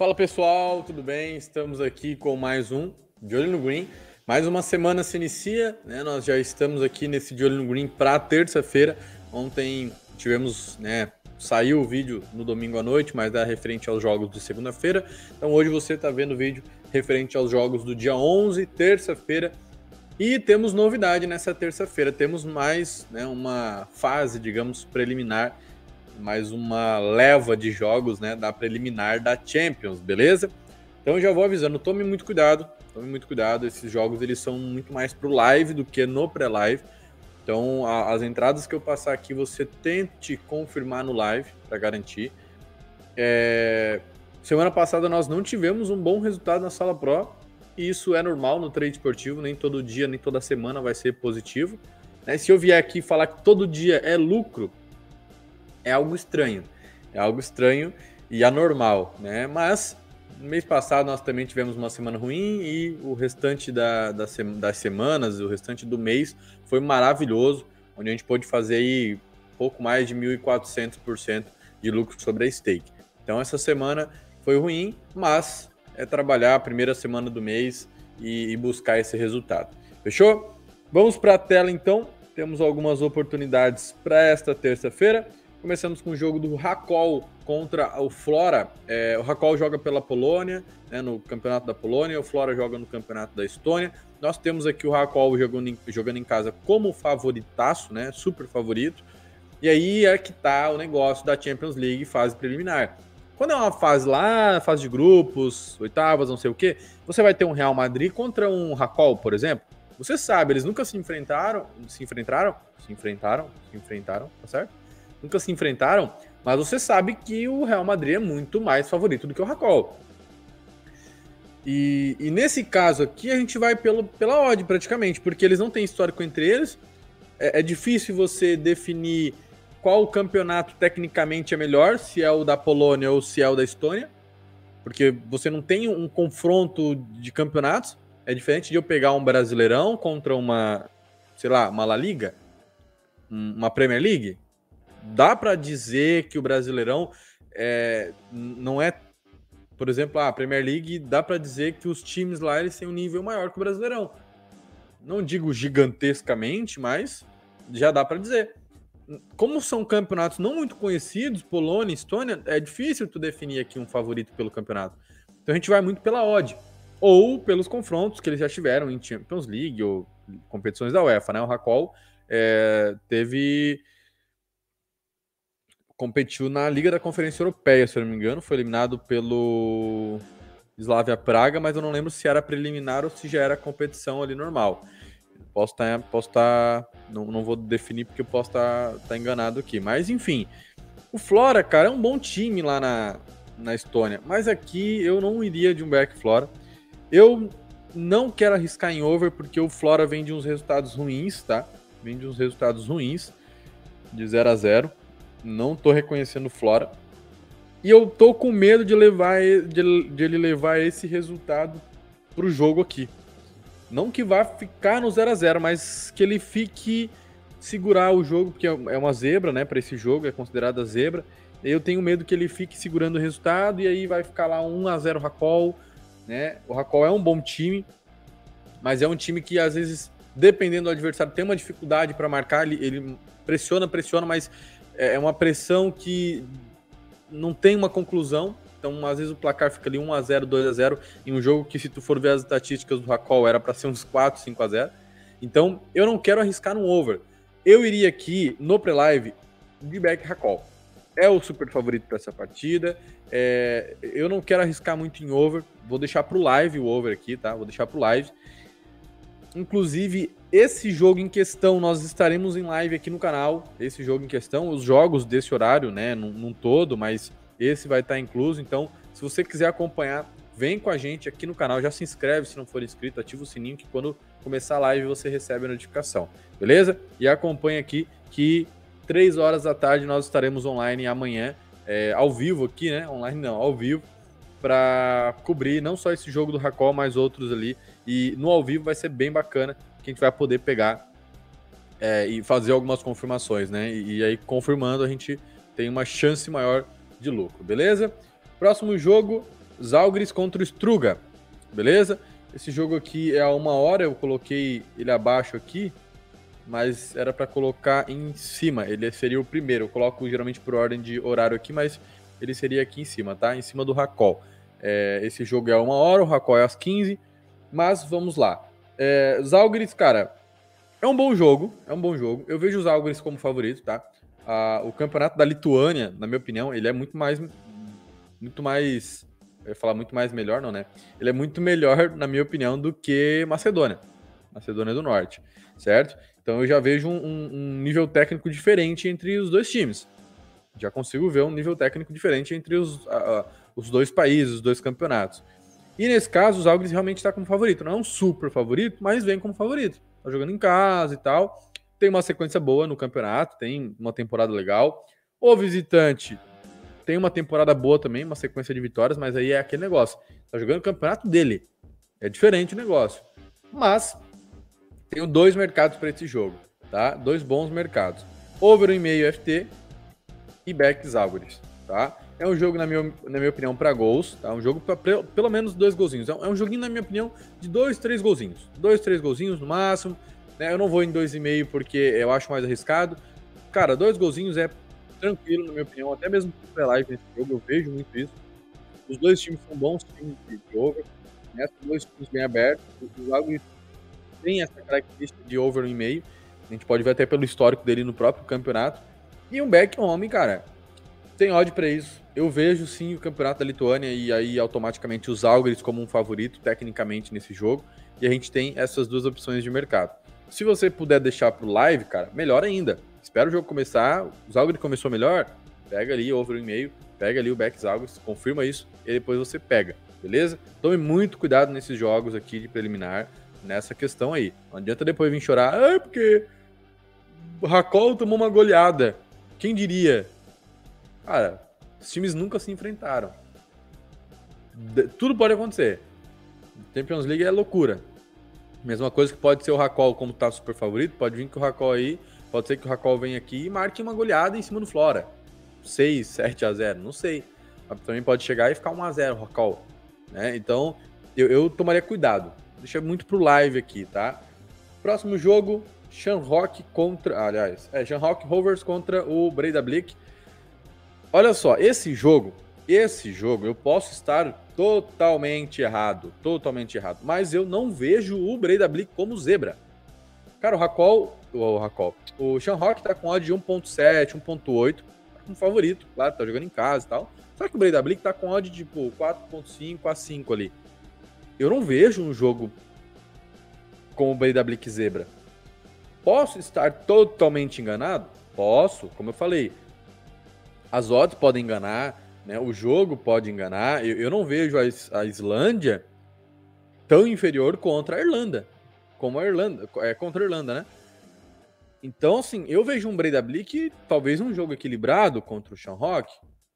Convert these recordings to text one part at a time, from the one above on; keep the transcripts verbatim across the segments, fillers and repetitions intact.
Fala pessoal, tudo bem? Estamos aqui com mais um De Olho no Green. Mais uma semana se inicia, né? Nós já estamos aqui nesse De Olho no Green para terça-feira. Ontem tivemos, né? Saiu o vídeo no domingo à noite, mas é referente aos jogos de segunda-feira. Então hoje você está vendo o vídeo referente aos jogos do dia onze, terça-feira. E temos novidade nessa terça-feira. Temos mais, né, uma fase, digamos, preliminar, mais uma leva de jogos, né, da preliminar da Champions, beleza? Então já vou avisando, tome muito cuidado, tome muito cuidado, esses jogos eles são muito mais pro live do que no pré-live. Então a, as entradas que eu passar aqui, você tente confirmar no live para garantir. É... Semana passada nós não tivemos um bom resultado na Sala Pro, e isso é normal no trade esportivo, nem todo dia, nem toda semana vai ser positivo. Né? Se eu vier aqui falar que todo dia é lucro, é algo estranho, é algo estranho e anormal, né? Mas no mês passado nós também tivemos uma semana ruim e o restante da, da, das semanas, o restante do mês foi maravilhoso, onde a gente pôde fazer aí pouco mais de mil e quatrocentos por cento de lucro sobre a stake. Então essa semana foi ruim, mas é trabalhar a primeira semana do mês e, e buscar esse resultado. Fechou? Vamos para a tela então, temos algumas oportunidades para esta terça-feira. Começamos com o jogo do Rakol contra o Flora. É, o Rakol joga pela Polônia, né, no campeonato da Polônia, o Flora joga no campeonato da Estônia. Nós temos aqui o Rakol jogando em, jogando em casa como favoritaço, né, super favorito. E aí é que tá o negócio da Champions League fase preliminar. Quando é uma fase lá, fase de grupos, oitavas, não sei o quê, você vai ter um Real Madrid contra um Rakol, por exemplo. Você sabe, eles nunca se enfrentaram, se enfrentaram, se enfrentaram, se enfrentaram, tá certo? Nunca se enfrentaram, mas você sabe que o Real Madrid é muito mais favorito do que o Rakol. E, e nesse caso aqui a gente vai pelo, pela odd praticamente, porque eles não têm histórico entre eles. É, é difícil você definir qual campeonato tecnicamente é melhor, se é o da Polônia ou se é o da Estônia, porque você não tem um confronto de campeonatos. É diferente de eu pegar um Brasileirão contra uma, sei lá, uma La Liga, uma Premier League. Dá para dizer que o Brasileirão é, não é, por exemplo, a Premier League, dá para dizer que os times lá eles têm um nível maior que o Brasileirão. Não digo gigantescamente, mas já dá para dizer. Como são campeonatos não muito conhecidos, Polônia, Estônia, é difícil tu definir aqui um favorito pelo campeonato. Então a gente vai muito pela odd, ou pelos confrontos que eles já tiveram em Champions League ou competições da UEFA, né? O Rakol é, teve... competiu na Liga da Conferência Europeia, se eu não me engano, foi eliminado pelo Slavia Praga, mas eu não lembro se era preliminar ou se já era competição ali normal. Posso estar, posso estar, não, não vou definir porque eu posso estar, estar enganado aqui, mas enfim, o Flora, cara, é um bom time lá na, na Estônia, mas aqui eu não iria de um back Flora. Eu não quero arriscar em over porque o Flora vem de uns resultados ruins, tá? Vem de uns resultados ruins, de zero a zero. Não tô reconhecendo o Flora. E eu tô com medo de, levar, de, de ele levar esse resultado pro jogo aqui. Não que vá ficar no zero a zero, mas que ele fique segurar o jogo, porque é uma zebra, né? Para esse jogo, é considerada zebra. Eu tenho medo que ele fique segurando o resultado e aí vai ficar lá um a zero Rakol, né? O Rakol é um bom time, mas é um time que às vezes, dependendo do adversário, tem uma dificuldade para marcar. Ele, ele pressiona, pressiona, mas é uma pressão que não tem uma conclusão. Então, às vezes o placar fica ali um a zero, dois a zero, em um jogo que, se tu for ver as estatísticas do Rakol, era para ser uns quatro, cinco a zero. Então, eu não quero arriscar no over. Eu iria aqui, no pré-live, de back Rakol. É o super favorito para essa partida. É, eu não quero arriscar muito em over. Vou deixar para o live o over aqui, tá? Vou deixar para o live. Inclusive, esse jogo em questão, nós estaremos em live aqui no canal. Esse jogo em questão, os jogos desse horário, né, num, num todo, mas esse vai estar incluso. Então, se você quiser acompanhar, vem com a gente aqui no canal. Já se inscreve se não for inscrito, ativa o sininho que quando começar a live você recebe a notificação, beleza? E acompanha aqui que três horas da tarde nós estaremos online amanhã, é, ao vivo aqui, né? Online não, ao vivo, para cobrir não só esse jogo do Rakol, mas outros ali. E no ao vivo vai ser bem bacana, que a gente vai poder pegar é, e fazer algumas confirmações, né? E, e aí, confirmando, a gente tem uma chance maior de lucro, beleza? Próximo jogo, Zalgiris contra o Struga, beleza? Esse jogo aqui é a uma hora, eu coloquei ele abaixo aqui, mas era para colocar em cima, ele seria o primeiro. Eu coloco geralmente por ordem de horário aqui, mas ele seria aqui em cima, tá? Em cima do Racol. É, esse jogo é a uma hora, o Racol é às quinze, mas vamos lá. É, Zalgiris, cara, é um bom jogo, é um bom jogo. Eu vejo os Zalgiris como favorito, tá? Ah, o campeonato da Lituânia, na minha opinião, ele é muito mais, muito mais, eu ia falar muito mais melhor, não, né? Ele é muito melhor, na minha opinião, do que Macedônia, Macedônia do Norte, certo? Então eu já vejo um, um nível técnico diferente entre os dois times. Já consigo ver um nível técnico diferente entre os, uh, os dois países, os dois campeonatos. E nesse caso, os Zalgiris realmente está como favorito. Não é um super favorito, mas vem como favorito. Tá jogando em casa e tal. Tem uma sequência boa no campeonato, tem uma temporada legal. O visitante tem uma temporada boa também, uma sequência de vitórias, mas aí é aquele negócio. Tá jogando o campeonato dele. É diferente o negócio. Mas tenho dois mercados para esse jogo, tá? Dois bons mercados. Over um e meio F T e back Zalgiris, tá? É um jogo, na minha, na minha opinião, para gols, tá? Um jogo para pelo menos dois golzinhos. É um joguinho, na minha opinião, de dois, três golzinhos. Dois, três golzinhos no máximo. Né? Eu não vou em dois e meio porque eu acho mais arriscado. Cara, dois golzinhos é tranquilo, na minha opinião. Até mesmo para live nesse jogo, eu vejo muito isso. Os dois times são bons times de over. Né? São dois times bem abertos. Os Zalgiris tem essa característica de over um e meio. A gente pode ver até pelo histórico dele no próprio campeonato. E um back home, cara, tem odd para isso. Eu vejo sim o campeonato da Lituânia e aí automaticamente os Zalgiris como um favorito tecnicamente nesse jogo. E a gente tem essas duas opções de mercado. Se você puder deixar pro live, cara, melhor ainda. Espera o jogo começar, o Zalgiris começou melhor, pega ali over um e meio, pega ali o back Zalgiris, confirma isso e depois você pega, beleza? Tome muito cuidado nesses jogos aqui de preliminar, nessa questão aí. Não adianta depois vir chorar, ah, porque o Racol tomou uma goleada. Quem diria? Cara, os times nunca se enfrentaram. De- tudo pode acontecer. Champions League é loucura. Mesma coisa que pode ser o Racol como tá super favorito, pode vir que o Racol aí, pode ser que o Racol venha aqui e marque uma goleada em cima do Flora. seis, sete a zero, não sei. Mas também pode chegar e ficar um a zero o Racol. Né? Então, eu, eu tomaria cuidado. Deixa muito pro live aqui, tá? Próximo jogo, Shamrock contra... Aliás, é Shamrock Rovers contra o Breidablik. Olha só, esse jogo, esse jogo, eu posso estar totalmente errado, totalmente errado, mas eu não vejo o Breidablik como zebra. Cara, o Racol, o Racol, o Shamrock tá com odd de um ponto sete, um ponto oito, tá como favorito, claro, tá jogando em casa e tal. Só que o Breidablik tá com odd de tipo quatro ponto cinco a cinco ali. Eu não vejo um jogo com o Breidablik zebra. Posso estar totalmente enganado? Posso, como eu falei. As odds podem enganar, né? O jogo pode enganar. Eu, eu não vejo a, Is- a Islândia tão inferior contra a Irlanda. Como a Irlanda, é contra a Irlanda, né? Então, assim, eu vejo um Breidablik, talvez um jogo equilibrado contra o Shamrock,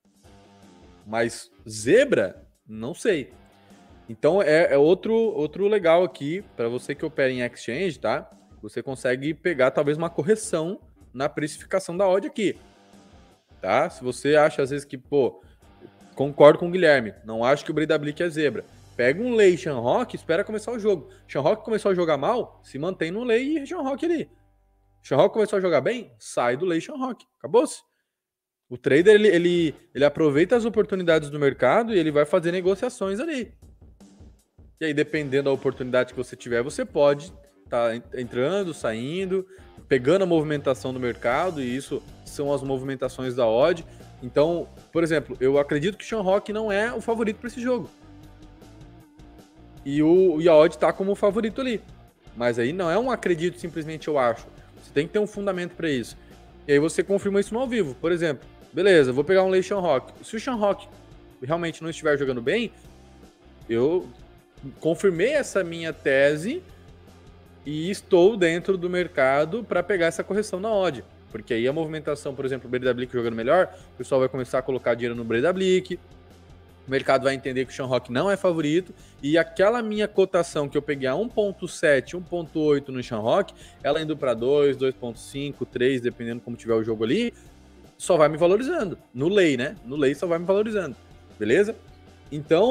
mas zebra, não sei. Então é, é outro, outro legal aqui, para você que opera em exchange, tá? Você consegue pegar talvez uma correção na precificação da odd aqui, tá? Se você acha às vezes que, pô, concordo com o Guilherme, não acho que o Breidablik é zebra. Pega um lei Shamrock, espera começar o jogo. Shamrock começou a jogar mal, se mantém no lei e Shamrock ali. Shamrock começou a jogar bem, sai do lei Shamrock. Acabou-se. O trader, ele, ele, ele aproveita as oportunidades do mercado e ele vai fazer negociações ali. E aí, dependendo da oportunidade que você tiver, você pode estar tá entrando, saindo, pegando a movimentação do mercado, e isso são as movimentações da odd. Então, por exemplo, eu acredito que o Shamrock não é o favorito para esse jogo. E, o, e a odd está como favorito ali. Mas aí não é um acredito, simplesmente eu acho. Você tem que ter um fundamento para isso. E aí você confirma isso no ao vivo. Por exemplo, beleza, vou pegar um lei Shamrock. Se o Shamrock realmente não estiver jogando bem, eu confirmei essa minha tese e estou dentro do mercado para pegar essa correção na odd. Porque aí a movimentação, por exemplo, o Breidablik jogando melhor, o pessoal vai começar a colocar dinheiro no Breidablik, o mercado vai entender que o Shamrock não é favorito, e aquela minha cotação que eu peguei a um ponto sete, um ponto oito no Shamrock, ela indo para dois, dois ponto cinco, três, dependendo como tiver o jogo ali, só vai me valorizando. No lei, né? No lei só vai me valorizando. Beleza? Então,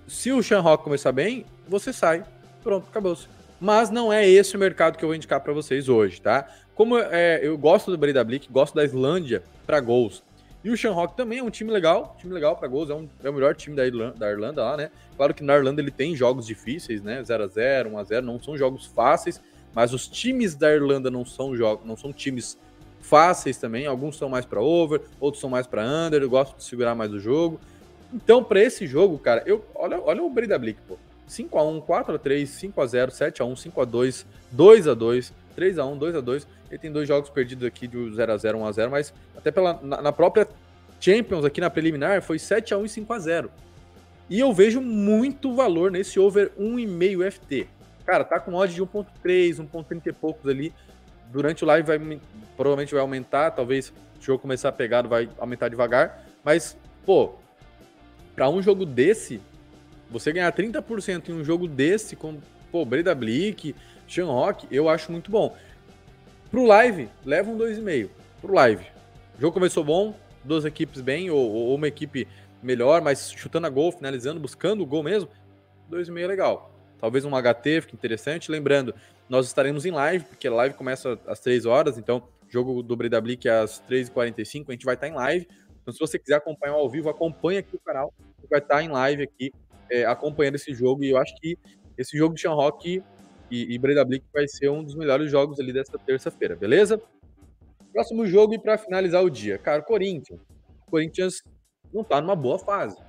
Se o Shanghai começar bem, você sai. Pronto, acabou-se. Mas não é esse o mercado que eu vou indicar para vocês hoje, tá? Como é, eu gosto do Breidablik, gosto da Islândia para gols. E o Shanghai também é um time legal, time legal para gols, é, um, é o melhor time da Irlanda, da Irlanda lá, né? Claro que na Irlanda ele tem jogos difíceis, né? zero a zero, um a zero, não são jogos fáceis, mas os times da Irlanda não são jogos, não são times fáceis também, alguns são mais para over, outros são mais para under, eu gosto de segurar mais o jogo. Então, para esse jogo, cara, eu olha, olha o Breidablik, pô. cinco a um, quatro a três, cinco a zero, sete a um, cinco a dois, dois a dois, três a um, dois a dois. Ele tem dois jogos perdidos aqui de zero a zero, um a zero, mas até pela, na, na própria Champions aqui na preliminar foi sete a um e cinco a zero. E eu vejo muito valor nesse over um vírgula cinco F T. Cara, tá com odd de um ponto três, um ponto trinta e poucos ali. Durante o live vai, provavelmente vai aumentar, talvez o jogo começar a pegar, vai aumentar devagar. Mas, pô, para um jogo desse, você ganhar trinta por cento em um jogo desse, com, pô, Breidablik, Shanghai, eu acho muito bom. Pro live, leva um dois vírgula cinco. Pro live. O jogo começou bom, duas equipes bem, ou, ou uma equipe melhor, mas chutando a gol, finalizando, buscando o gol mesmo, dois vírgula cinco é legal. Talvez um H T fique interessante. Lembrando, nós estaremos em live, porque a live começa às três horas, então jogo do Breidablik é às três e quarenta e cinco, a gente vai estar em live. Então, se você quiser acompanhar ao vivo, acompanha aqui o canal, vai estar em live aqui, é, acompanhando esse jogo, e eu acho que esse jogo de Shanghai e, e Breidablik vai ser um dos melhores jogos ali dessa terça-feira, beleza? Próximo jogo e para finalizar o dia, cara, Corinthians. Corinthians não tá numa boa fase.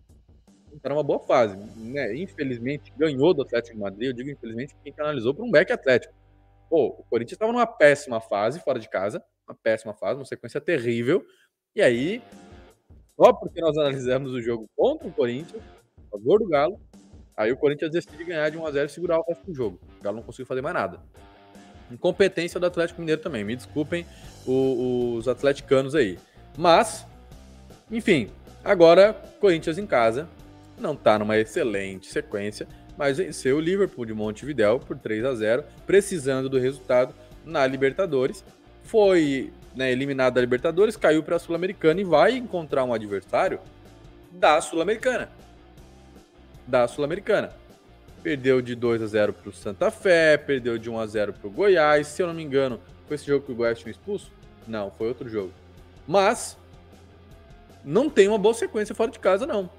Não tá numa boa fase, né? Infelizmente, ganhou do Atlético de Madrid, eu digo infelizmente, quem canalizou para um back Atlético. Pô, o Corinthians estava numa péssima fase, fora de casa, uma péssima fase, uma sequência terrível, e aí, só porque nós analisamos o jogo contra o Corinthians, a favor do Galo, aí o Corinthians decide ganhar de um a zero e segurar o resto do jogo. O Galo não conseguiu fazer mais nada. Incompetência do Atlético Mineiro também, me desculpem o, os atleticanos aí. Mas, enfim, agora Corinthians em casa, não tá numa excelente sequência, mas venceu o Liverpool de Montevidéu por três a zero, precisando do resultado na Libertadores. Foi, né, eliminado da Libertadores, caiu para a Sul-Americana e vai encontrar um adversário da Sul-Americana. Da Sul-Americana. Perdeu de dois a zero para o Santa Fé, perdeu de um a zero para o Goiás. Se eu não me engano, foi esse jogo que o Goiás tinha expulso? Não, foi outro jogo. Mas não tem uma boa sequência fora de casa, não.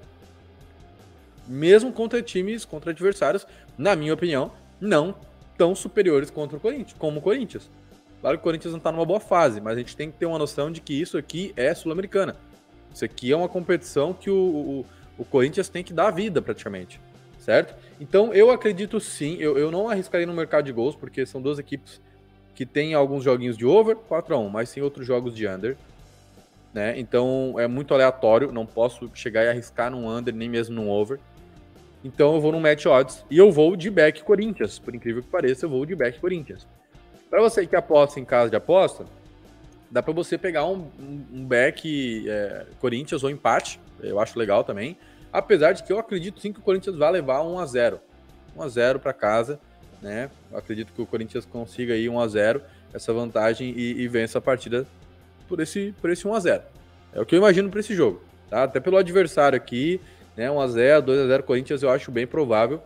Mesmo contra times, contra adversários, na minha opinião, não tão superiores contra o Corinthians, como o Corinthians. Claro que o Corinthians não está numa boa fase, mas a gente tem que ter uma noção de que isso aqui é Sul-Americana. Isso aqui é uma competição que o, o, o Corinthians tem que dar a vida, praticamente. Certo? Então, eu acredito sim, eu, eu não arriscaria no mercado de gols, porque são duas equipes que têm alguns joguinhos de over, quatro a um, mas tem outros jogos de under. Né? Então, é muito aleatório, não posso chegar e arriscar num under, nem mesmo num over. Então, eu vou no match odds e eu vou de back Corinthians. Por incrível que pareça, eu vou de back Corinthians. Para você que aposta em casa de aposta, dá para você pegar um, um back é, Corinthians ou empate, eu acho legal também. Apesar de que eu acredito sim que o Corinthians vai levar um a zero. um a zero para casa, né? Eu acredito que o Corinthians consiga aí um a zero, essa vantagem e, e vença a partida por esse, por esse um a zero. É o que eu imagino para esse jogo, tá? Até pelo adversário aqui, né? um a zero, dois a zero Corinthians eu acho bem provável.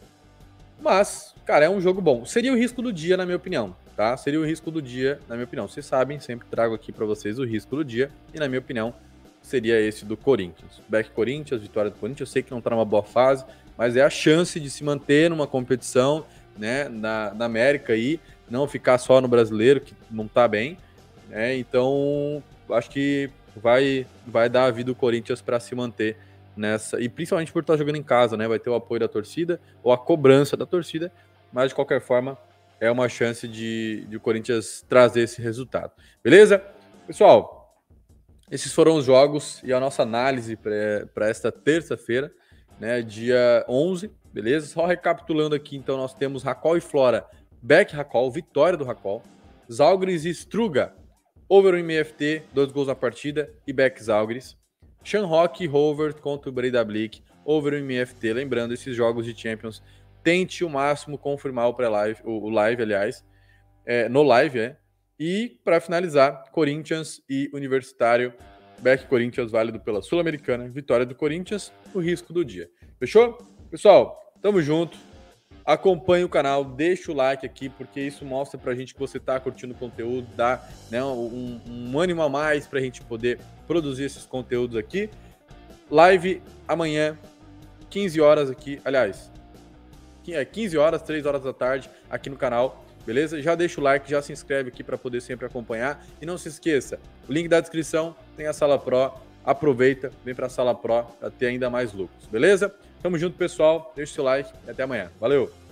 Mas, cara, é um jogo bom. Seria o risco do dia, na minha opinião, tá? Seria o risco do dia, na minha opinião. Vocês sabem, sempre trago aqui para vocês o risco do dia e, na minha opinião, seria esse do Corinthians. Back Corinthians, vitória do Corinthians. Eu sei que não está numa boa fase, mas é a chance de se manter numa competição, né, na, na América aí, não ficar só no brasileiro, que não está bem. Né? Então, acho que vai, vai dar a vida o Corinthians para se manter nessa. E principalmente por estar jogando em casa, né? Vai ter o apoio da torcida ou a cobrança da torcida, mas de qualquer forma é uma chance de, de o Corinthians trazer esse resultado. Beleza? Pessoal, esses foram os jogos e a nossa análise para esta terça-feira, né, dia onze, beleza? Só recapitulando aqui, então, nós temos Racol e Flora, back Racol, vitória do Racol. Zalgiris e Struga, over um vírgula cinco F T, dois gols na partida e back Zalgiris. Shanghai e Hover contra o Breidablik, over um vírgula cinco F T. Lembrando, esses jogos de Champions, tente o máximo confirmar o pré-live, o, o live, aliás, é, no live, é. E, para finalizar, Corinthians e Universitário, Back Corinthians válido pela Sul-Americana, vitória do Corinthians, o risco do dia. Fechou? Pessoal, tamo junto. Acompanhe o canal, deixa o like aqui, porque isso mostra pra gente que você tá curtindo o conteúdo, dá, né, um, um ânimo a mais pra gente poder produzir esses conteúdos aqui. Live amanhã, quinze horas aqui, aliás, quinze horas, três horas da tarde aqui no canal, beleza? Já deixa o like, já se inscreve aqui para poder sempre acompanhar. E não se esqueça, o link da descrição tem a Sala Pro, aproveita, vem para a Sala Pro para ter ainda mais lucros, beleza? Tamo junto, pessoal, deixa o seu like e até amanhã. Valeu!